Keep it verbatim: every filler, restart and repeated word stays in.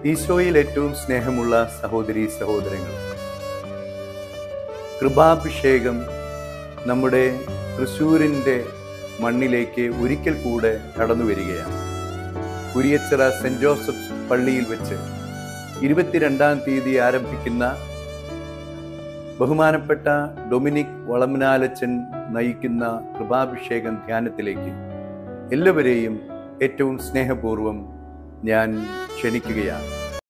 ഈശോയിൽ ഏറ്റവും സ്നേഹമുള്ള സഹോദരീ സഹോദരങ്ങൾ, കൃപാഭിഷേകം നമ്മുടെ തൃശ്ശൂരിൻ്റെ മണ്ണിലേക്ക് ഒരിക്കൽ കൂടെ കടന്നു വരികയാണ്. കുരിയച്ചിറ സെൻറ് ജോസഫ്സ് പള്ളിയിൽ വെച്ച് ഇരുപത്തിരണ്ടാം തീയതി ആരംഭിക്കുന്ന ബഹുമാനപ്പെട്ട ഡൊമിനിക് വളമനാലച്ചൻ നയിക്കുന്ന കൃപാഭിഷേകം ധ്യാനത്തിലേക്ക് എല്ലാവരെയും ഏറ്റവും സ്നേഹപൂർവ്വം ഞാൻ ക്ഷണിക്കുകയാണ്.